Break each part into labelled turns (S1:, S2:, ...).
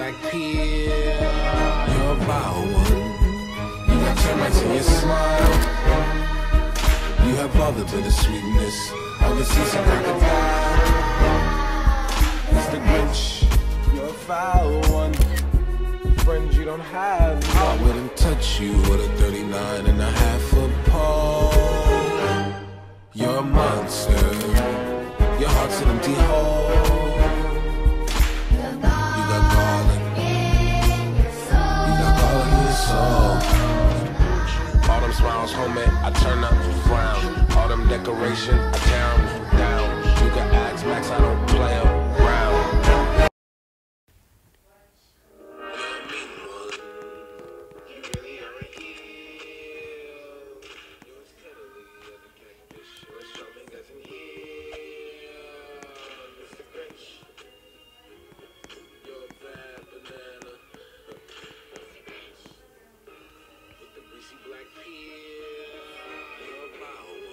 S1: black peel. You're a wild one. You got termites in your smile. You have all the bittersweetness. I can see some crocodile. It's the Grinch. You're a foul one. Friends you don't have. I wouldn't touch you with a 39 and a half a paw. You're a monster. Your heart's an empty hole. You got garlic in your soul. All them smiles, homie, I turn up, frown. All them decorations, I tear them down. You can ask Max, I don't play around.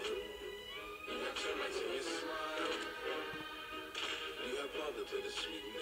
S1: To the sweet